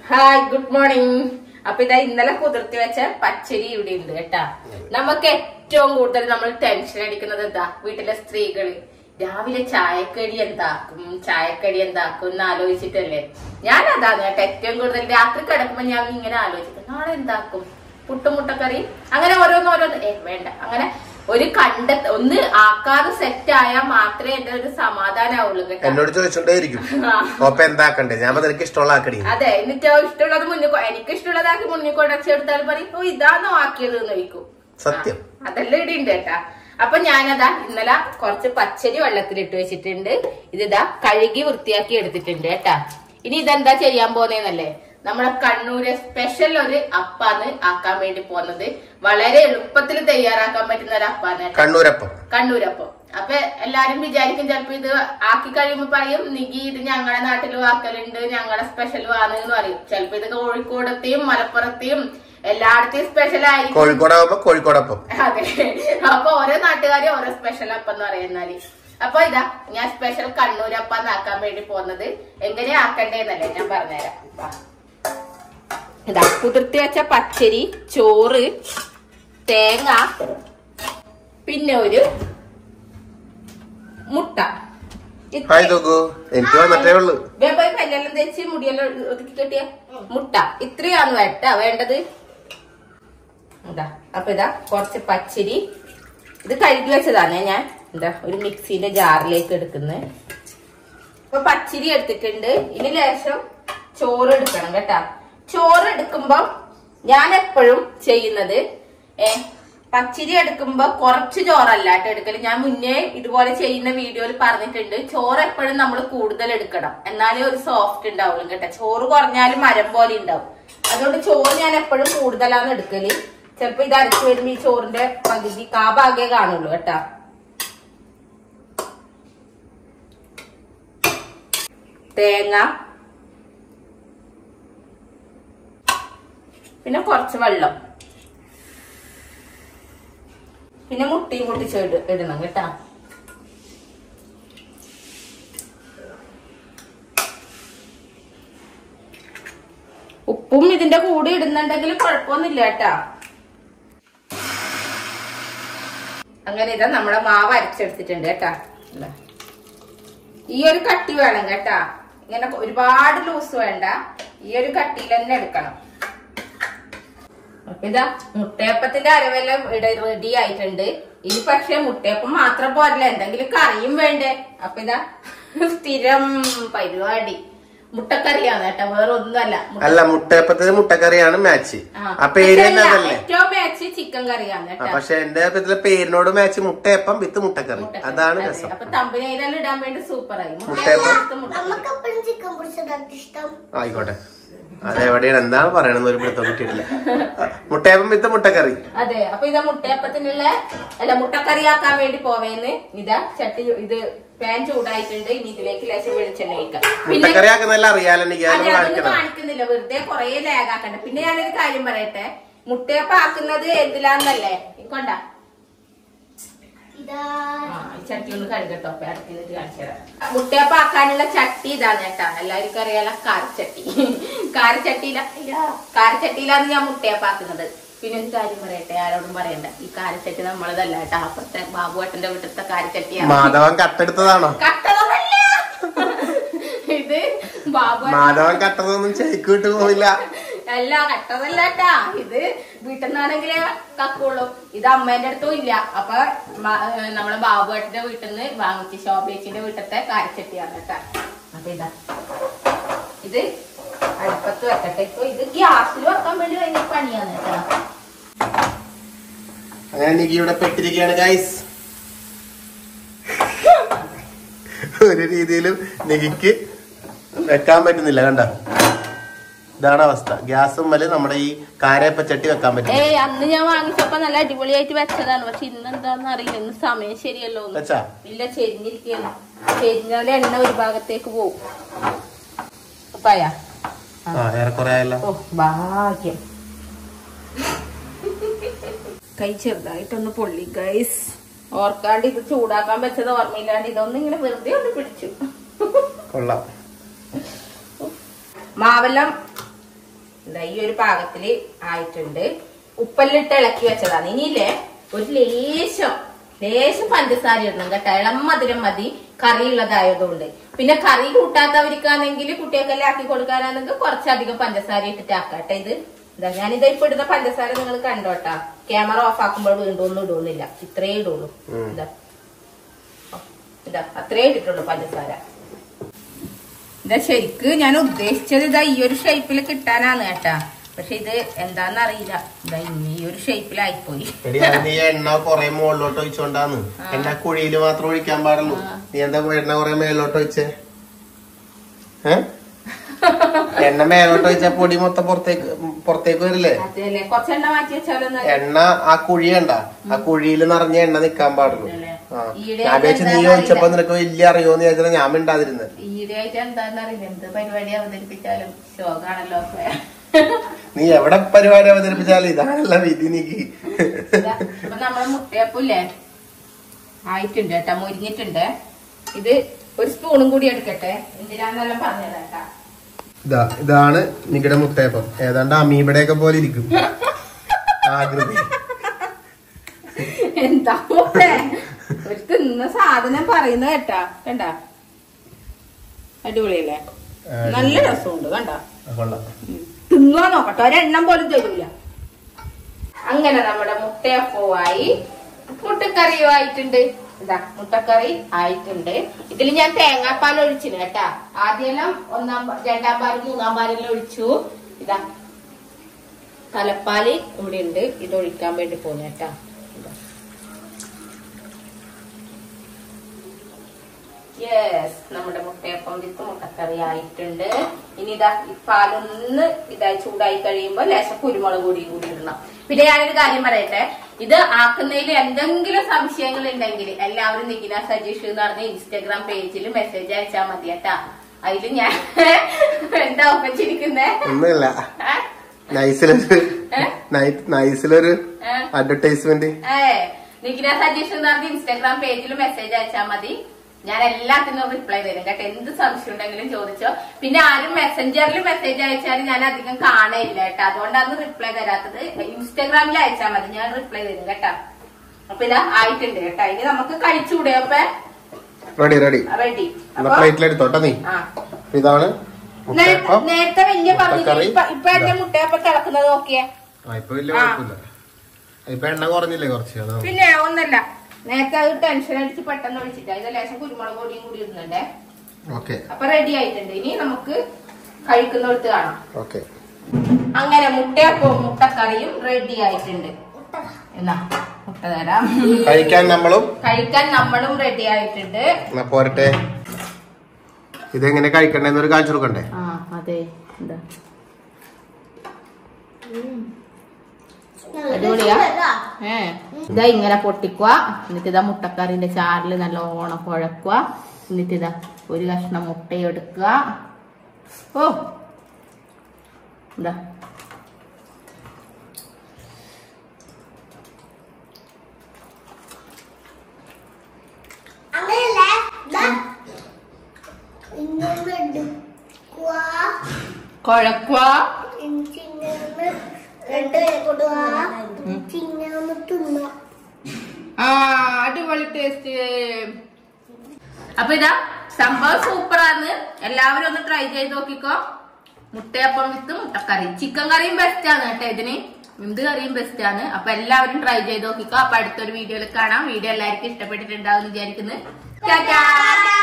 Hi, good morning. അപ്പൊ ഇതാ ഇന്നലെ കുതിർത്തി വെച്ച പച്ചരി ഇവിടെ ഉണ്ട് കേട്ടാ. നമുക്ക് ഏറ്റവും കൂടുതൽ നമ്മൾ ടെൻഷൻ അടിക്കുന്നത് എന്താ? വീട്ടിലെ സ്ത്രീകള് രാവിലെ ചായക്കടി എന്താക്കും എന്ന് ആലോചിച്ചിട്ടല്ലേ. ഞാൻ അതാണ് കേട്ടോ ഏറ്റവും കൂടുതൽ രാത്രി കിടക്കുമ്പോ ഞാൻ ഇങ്ങനെ ആലോചിക്കും, നാളെ എന്താക്കും, പുട്ടുമുട്ടക്കറി, അങ്ങനെ ഓരോന്ന് വേണ്ട, അങ്ങനെ ഒരു ഒന്ന് ആക്കാതെ സെറ്റ് ആയാൽ മാത്രമേ എന്റെ ഒരു സമാധാനമാവുള്ളൂ കേട്ടോ. എന്നോട് ചോദിച്ചോണ്ടേയിരിക്കും എന്താക്കണ്ടേ, ഞാൻ എനിക്ക് ഇഷ്ടമുള്ള ആക്കടി. അതെ, എന്നിട്ട് ഇഷ്ടമുള്ളത് എനിക്ക് ഇഷ്ടമുള്ളതാക്കി മുന്നിൽ കൊടച്ചെടുത്താൽ പറയും, ഓ ഇതാണോ ആക്കിയത് എന്ന് ചോദിക്കും. സത്യം, അതെല്ലാം ഇവിടെ ഉണ്ട് കേട്ടാ. അപ്പൊ ഞാനതാ ഇന്നലെ കുറച്ച് പച്ചരി വെള്ളത്തിലിട്ട് വെച്ചിട്ടുണ്ട്. ഇതിതാ കഴുകി വൃത്തിയാക്കി എടുത്തിട്ടുണ്ട് കേട്ടാ. ഇനി ഇതെന്താ ചെയ്യാൻ പോന്നേന്നല്ലേ, നമ്മളെ കണ്ണൂര് സ്പെഷ്യൽ ഒരു അപ്പാന്ന് ആക്കാൻ വേണ്ടി പോകുന്നത്. വളരെ എളുപ്പത്തിൽ തയ്യാറാക്കാൻ പറ്റുന്ന ഒരു അപ്പാന്ന്, കണ്ണൂരപ്പം. അപ്പൊ എല്ലാരും വിചാരിക്കും ചിലപ്പോ ഇത് ആക്കി കഴിയുമ്പോ പറയും, നികി ഇത് ഞങ്ങളുടെ നാട്ടിലും ആക്കലുണ്ട്, ഞങ്ങളുടെ സ്പെഷ്യൽ ആണെന്ന് പറയും. ചിലപ്പോ ഇത് കോഴിക്കോടത്തെയും മലപ്പുറത്തെയും എല്ലായിടത്തെയും സ്പെഷ്യൽ ആയിരിക്കും. കോഴിക്കോടപ്പം. അതെ, അപ്പൊ ഓരോ നാട്ടുകാരും ഓരോ സ്പെഷ്യൽ അപ്പം എന്ന് പറയുന്നാല്. അപ്പൊ ഇതാ ഞാൻ സ്പെഷ്യൽ കണ്ണൂരപ്പം ആക്കാൻ വേണ്ടി പോകുന്നത്. എങ്ങനെയാ ആക്കണ്ടേന്നല്ലേ ഞാൻ പറഞ്ഞുതരാം. ഇതാ കുതിർത്തി വെച്ച പച്ചരി, ചോറ്, തേങ്ങ, പിന്നെ ഒരു മുട്ട, കല്ലെല്ലാം തേച്ച് മുടിയെല്ലാം ഒതുക്കി കെട്ടിയ മുട്ട, ഇത്രയാണ് വേണ്ടത്. ഇതാ അപ്പൊ ഇതാ കുറച്ച് പച്ചരി, ഇത് കഴുകി വെച്ചതാണ് ഞാൻ. എന്താ ഒരു മിക്സിന്റെ ജാറിലേക്ക് എടുക്കുന്നത്. അപ്പൊ പച്ചരി എടുത്തിട്ടുണ്ട്. ഇനി ലേശം ചോറ് എടുക്കണം കേട്ടാ. ചോറ് എടുക്കുമ്പോ ഞാൻ എപ്പോഴും ചെയ്യുന്നത്, പച്ചരി എടുക്കുമ്പോ കുറച്ച് ചോറല്ല കേട്ടോ എടുക്കല്. ഞാൻ മുന്നേ ഇതുപോലെ ചെയ്യുന്ന വീഡിയോയിൽ പറഞ്ഞിട്ടുണ്ട്, ചോറ് എപ്പോഴും നമ്മൾ കൂടുതൽ എടുക്കണം, എന്നാലേ ഒരു സോഫ്റ്റ് ഉണ്ടാവുള്ളൂ കേട്ടോ. ചോറ് കുറഞ്ഞാലും മരം പോലെ ഉണ്ടാവും. അതുകൊണ്ട് ചോറ് ഞാൻ എപ്പോഴും കൂടുതലാണ് എടുക്കല്. ചിലപ്പോ ഇത് അരച്ചു വരുമ്പോ ഈ ചോറിന്റെ പകുതി കാഭാഗേ കാണുള്ളൂ കേട്ടാ. തേങ്ങ, പിന്നെ കുറച്ച് വെള്ളം, പിന്നെ മുട്ടയും പൊട്ടിച്ച് ഇടണം കേട്ടാ. ഉപ്പും ഇതിന്റെ കൂടെ ഇടുന്നുണ്ടെങ്കിൽ കുഴപ്പമൊന്നുമില്ല കേട്ടാ. അങ്ങനെ ഇതാ നമ്മളെ മാവ് അരച്ചെടുത്തിട്ടുണ്ട് കേട്ടാ. ഈ ഒരു കട്ടി വേണം കേട്ടാ, ഇങ്ങനെ ഒരുപാട് ലൂസ് വേണ്ട, ഈ ഒരു കട്ടിയിൽ തന്നെ എടുക്കണം. അപ്പൊ ഇതാ മുട്ടയപ്പത്തിന്റെ അരവെല്ലാം റെഡി ആയിട്ടുണ്ട്. ഇനി പക്ഷെ മുട്ടയപ്പം മാത്രം പോരല്ല, എന്തെങ്കിലും കറിയും വേണ്ടേ. അപ്പൊ ഇതാ സ്ഥിരം പരിപാടി മുട്ടക്കറിയാണ് കേട്ടോ, വേറെ ഒന്നുമല്ല. അല്ല, മുട്ടയപ്പത്തിന് മുട്ടക്കറിയാണ് മാച്ച്. ഏറ്റവും മാച്ച് ചിക്കൻ കറിയാണ് കേട്ടോ. പക്ഷെ എന്റെ പേരിനോട് മാച്ച് മുട്ടയപ്പം വിത്ത് മുട്ടക്കറി, അതാണ് രസം. അപ്പൊ തമ്പനയിലെല്ലാം ഇടാൻ വേണ്ടി സൂപ്പറായി. ആയിക്കോട്ടെ, അതെവിടെയാണ് എന്താണ് പറയണെന്ന് ഒരു പിടുത്തം കിട്ടിയിട്ടില്ല. മുട്ടയപ്പം വിത്ത് മുട്ടക്കറി. അതെ, അപ്പൊ ഇതാ മുട്ടക്കറി ആക്കാൻ വേണ്ടി പോവേന്ന്. ഇതാ ചട്ടി, ഇത് പാൻ ചൂടായിട്ടുണ്ട്. ഇനി ഇതിലേക്ക് ലേശം വെളിച്ചെണ്ണ ഒഴിക്കാം. മുട്ടക്കറി ആക്കുന്നതെല്ലാം അറിയാലോ, കാണിക്കുന്നില്ല, വെറുതെ കുറെ ലാഗാക്കണ്ട. പിന്നെ ഞാനൊരു കാര്യം പറയട്ടെ, മുട്ടയപ്പം ആക്കുന്നത് എന്തിലാന്നല്ലേ കൊണ്ടാ. ചട്ടി ഒന്ന് കഴുകട്ടോ, അടുത്തിട്ട് കാണിച്ചു തരാം. മുട്ടയപ്പം ആക്കാനുള്ള ചട്ടി ഇതാണ് കേട്ടാ. എല്ലാവർക്കും അറിയാലോ, കാരച്ചട്ടിയിലാണ് ഞാൻ മുട്ടയപ്പം ആക്കുന്നത്. പിന്നെ ഒരു കാര്യം പറയട്ടെ, ആരോടും പറയണ്ട, ഈ കാരച്ചട്ടി നമ്മളതല്ല കേട്ടാ. അപ്പുറത്തെ ബാബുവേട്ടന്റെ വീട്ടിലത്തെ കാരച്ചട്ടിയാണ്. മാധവൻ കട്ടെടുത്തതാണോ? കട്ടതൊന്നല്ല ഇത്, മാധവൻ കട്ടതൊന്നും ചെയ്ക്കൂട്ട് പോവില്ല. അല്ല, കട്ടതല്ല കേട്ടാ. ഇത് വീട്ടിൽ നിന്നാണെങ്കിലേ കക്കുള്ളൂ. ഇത് അമ്മേന്റെ അടുത്തും ഇല്ല. അപ്പൊ നമ്മളെ ബാബുവേട്ടന്റെ വീട്ടിൽ നിന്ന് വാങ്ങിച്ച് ശോഭേച്ചിന്റെ വീട്ടിലത്തെ കാരച്ചട്ടിയാണ് കേട്ടാ. അപ്പൊ ഇതാ ഇത് അടുപ്പത്ത് വെക്കട്ടെ. ഇപ്പൊ ഇത് ഗ്യാസിൽ വെക്കാൻ വേണ്ടി ഭയങ്കര പണിയാണ് കേട്ടാ. അങ്ങനെ നികി ഇവിടെ പെട്ടിരിക്കുകയാണ് ഗൈസ്. ഒരു രീതിയിലും നികിക്ക് വെക്കാൻ പറ്റുന്നില്ല, കണ്ട. ഇതാണ് അവസ്ഥ. ഗ്യാസും മേലെ നമ്മുടെ ഈ കാരപ്പച്ചട്ടി വെക്കാൻ പറ്റും. അന്ന് ഞാൻ വാങ്ങിച്ചപ്പോ നല്ല അടിപൊളിയായിട്ട് വെച്ചതാണ്. പക്ഷെ ഇന്നെന്താന്ന് അറിയില്ല, ഇന്ന് സമയം ശരിയല്ലോ. ഇല്ല, ചെരിഞ്ഞിരിക്കുന്നു. ചെരിഞ്ഞാല് എണ്ണ ഒരു ഭാഗത്തേക്ക് പോവും. ഓ ഭാഗ്യം, കൈ ചെറുതായിട്ടൊന്ന് പൊള്ളി ഗൈസ്. ഓർക്കാണ്ട് ഇത് ചൂടാക്കാൻ വെച്ചത് ഓർമ്മയില്ലാണ്ട് ഇതൊന്നും ഇങ്ങനെ വെറുതെ ഒന്ന് പിടിച്ചു. കൊള്ളാം. മാവെല്ലാം എന്താ ഈ ഒരു പാകത്തില് ആയിട്ടുണ്ട്. ഉപ്പെല്ലിട്ട് ഇളക്കി വെച്ചതാണ്. ഇനിയില്ലേ ഒരു ലേശം പഞ്ചസാര ഇടണം കേട്ടോ. ഇളം മധുരം മതി, കറി ഉള്ളതായതുകൊണ്ട്. പിന്നെ കറി കൂട്ടാത്തവർക്കാണെങ്കിൽ കുട്ടികൾക്കെല്ലാം ആക്കി കൊടുക്കാനാണെങ്കിൽ കുറച്ചധികം പഞ്ചസാര ഇട്ടിട്ട് ആക്കാട്ടെ. ഇത് എന്താ ഞാനിത് ഇപ്പൊ ഇടുന്ന പഞ്ചസാര നിങ്ങൾ കണ്ടോട്ടാ. ക്യാമറ ഓഫ് ആക്കുമ്പോൾ വീണ്ടും ഒന്നും ഇടുന്നില്ല, ഇത്രേ ഇടുള്ളൂ. ഇതാ അത്രേ ഇട്ടിട്ടുള്ളൂ പഞ്ചസാര. ഇതാ ശരിക്ക് ഞാൻ ഉദ്ദേശിച്ചത് ഇതാ ഈ ഒരു ഷേപ്പിൽ കിട്ടാനാണ് കേട്ടാ. പക്ഷെ ഇത് എന്താന്നറിയില്ല, ഇതാ ഈ ഒരു ഷേപ്പിലായിപ്പോയി. എണ്ണ കൊറേ മുകളിലോട്ട് ഒഴിച്ചോണ്ടാന്ന്. എണ്ണ കുഴിയില് മാത്രം ഒഴിക്കാൻ പാടുള്ളൂ. നീ എന്താ എണ്ണ കൊറേ മേലോട്ട് ഒഴിച്ചേ? എണ്ണ മേലോട്ട് ഒഴിച്ചാ പൊടി മൊത്തം പുറത്തേക്ക് വരില്ലേ? കുറച്ചെണ്ണ മാറ്റി വെച്ചാലോ. എണ്ണ ആ കുഴി കണ്ട, ആ കുഴിയിൽ നിറഞ്ഞ എണ്ണ നിക്കാൻ പാടുള്ളൂ. ഞാൻ വിചാരിച്ചു നീ ഒഴിച്ചപ്പോ നിനക്ക് വലിയ അറിയോന്ന് ചോദിച്ചാൽ ഞാൻ മിണ്ടാതിരുന്നത്. ഈയിടെയായിട്ട് എന്താന്നറിയില്ല, എന്ത് പരിപാടി അവതരിപ്പിച്ചാലും ശോകാണല്ലോ. നീ എവിടെ പരിപാടി അവതരിപ്പിച്ചാലും ഇതാണല്ല വിധി. നീക്ക് അപ്പൊ നമ്മള് മുട്ടയപ്പില്ലേ ആയിട്ടുണ്ട് കേട്ടാ, മുരിഞ്ഞിട്ടുണ്ട്. ഇത് ഒരു സ്പൂണും കൂടി എടുക്കട്ടെ, എന്തിനാന്നെല്ലാം പറഞ്ഞതാ. ഇതാണ് നിങ്ങളുടെ മുട്ടയപ്പം. ഏതാണ്ട് അമീബയുടെയൊക്കെ പോലെ ഇരിക്കും ആകൃതി. എന്താ ഒരു തിന്ന സാധനം പറയുന്ന കേട്ടാ. കണ്ട അടിപൊളിയല്ലേ, നല്ല രസമുണ്ട്. കണ്ട തിന്നാ നോക്കട്ടെ, ഒരെണ്ണം പോലും തരൂല. അങ്ങനെ നമ്മുടെ മുട്ടയപ്പവുമായി മുട്ടക്കറിയും ആയിട്ടുണ്ട്. ഇതാ മുട്ടക്കറി ആയിട്ടുണ്ട്. ഇതിൽ ഞാൻ തേങ്ങാപ്പാൽ ഒഴിച്ചിന് കേട്ടാ. ആദ്യമെല്ലാം രണ്ടാം പാലും മൂന്നാം പാലെല്ലാം ഒഴിച്ചു. ഇതാ തലപ്പാല് ഇവിടെ ഉണ്ട്, ഇത് ഒഴിക്കാൻ വേണ്ടി പോന്നു കേട്ടാ. യെസ്, നമ്മുടെ മുട്ടയപ്പം വിത്ത് മുട്ടക്കറി ആയിട്ടുണ്ട്. ഇനി ഇതാ ഈ പാലൊന്ന് ഇതായി ചൂടായി കഴിയുമ്പോ ലേശം കുരുമുളക് കൂടി ഇടണം. പിന്നെ ഞാനൊരു കാര്യം പറയട്ടെ, ഇത് ആക്കുന്നതിൽ എന്തെങ്കിലും സംശയങ്ങൾ ഉണ്ടെങ്കിൽ എല്ലാവരും നിഖിന സജീഷ് എന്ന് പറഞ്ഞ ഇൻസ്റ്റാഗ്രാം പേജിൽ മെസ്സേജ് അയച്ചാൽ മതി കേട്ടാ. അതില് ഞാൻ എന്താ ഒപ്പിച്ചിരിക്കുന്നേ ഒന്നുമില്ല, നൈസിലൊരു അഡ്വർടൈസ്മെന്റ്. നിഖിന സജീഷ് എന്ന് പറഞ്ഞ ഇൻസ്റ്റാഗ്രാം പേജിൽ മെസ്സേജ് അയച്ചാൽ മതി. ഞാൻ എല്ലാത്തിനും റിപ്ലൈ തരും കേട്ടോ. എന്ത് സംശയം ഉണ്ടെങ്കിലും ചോദിച്ചോ. പിന്നെ ആരും മെസ്സഞ്ചറിൽ മെസ്സേജ് അയച്ചാലും ഞാൻ അധികം കാണയില്ല കേട്ടോ, അതുകൊണ്ടാണ് റിപ്ലൈ തരാത്തത്. ഇൻസ്റ്റാഗ്രാമിൽ അയച്ചാൽ മതി, ഞാൻ റിപ്ലൈ തരും കേട്ടോ. അപ്പൊ ഇതാ ആയിട്ടുണ്ട് കേട്ടോ. ഇനി നമുക്ക് കഴിച്ചുകൂടെ? അപ്പൊ റെഡി. പ്ലേറ്റിലെടുത്തോട്ടെ നീ. ഇതാണ് നേരത്തെ വലിയ പറഞ്ഞു. ഇപ്പൊ എന്റെ മുട്ടയപ്പം കിടക്കുന്നത് നോക്കിയേ. എണ്ണ കുറഞ്ഞില്ലേ കുറച്ച്? പിന്നെ ഒന്നല്ല, നേരത്തെ അത് ടെൻഷൻ അടിച്ച് പെട്ടെന്ന് ഒഴിച്ചിട്ടാ. ഇത് ലേശം കുരുമുളക് പൊടിയും കൂടി ഇടുന്നുണ്ടേ. അപ്പൊ റെഡി ആയിട്ടുണ്ട്. ഇനി നമുക്ക് കഴിക്കുന്നിടത്ത് കാണാം. അങ്ങനെ മുട്ടയപ്പവും മുട്ടക്കറിയും റെഡി ആയിട്ടുണ്ട്. എന്നാ മുട്ട തരാം. കഴിക്കാൻ നമ്മളും റെഡി ആയിട്ടുണ്ട്. പോരട്ടെ, ഇതെങ്ങനെ കഴിക്കണ്ടെന്നൊരു കാണിച്ചു കൊടുക്കണ്ടേ? അതെ, എന്താ അടിപൊളിയാ. ഇതാ ഇങ്ങനെ പൊട്ടിക്കുക. എന്നിട്ട് ഇതാ മുട്ടക്കറിന്റെ ചാറില് നല്ലോണം കുഴക്കുക. എന്നിട്ട് ഇതാ ഒരു കഷ്ണം മുട്ടയെടുക്കുക. ഓ ഇതാ കുഴക്കുക. അടിപൊളി ടേസ്റ്റ്. അപ്പൊ ഇതാ സംഭവം സൂപ്പറാണ്. എല്ലാവരും ഒന്ന് ട്രൈ ചെയ്ത് നോക്കിക്കോ. മുട്ടയപ്പം വിത്ത് മുട്ടക്കറി. ചിക്കൻ കറിയും ബെസ്റ്റ് ആണ് കേട്ടോ ഇതിന്. എന്ത് കറിയും ബെസ്റ്റ് ആണ്. അപ്പൊ എല്ലാവരും ട്രൈ ചെയ്ത് നോക്കിക്കോ. അപ്പൊ അടുത്തൊരു വീഡിയോയിൽ കാണാം. വീഡിയോ എല്ലാവർക്കും ഇഷ്ടപ്പെട്ടിട്ടുണ്ടാവും വിചാരിക്കുന്നു.